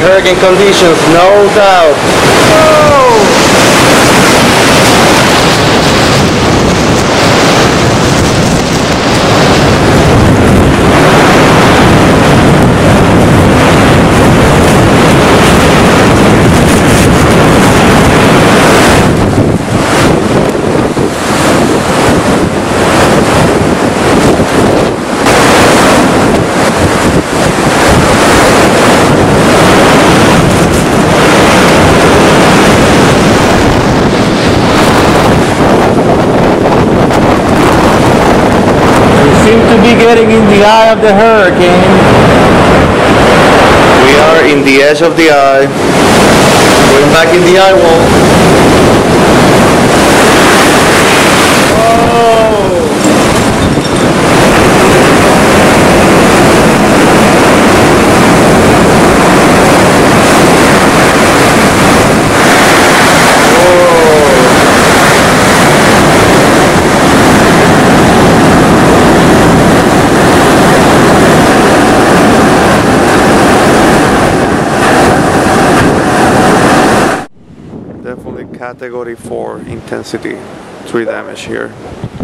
hurricane conditions, no doubt. Seem to be getting in the eye of the hurricane. We are in the edge of the eye. Going back in the eye wall. Definitely category 4 intensity, 3 damage here.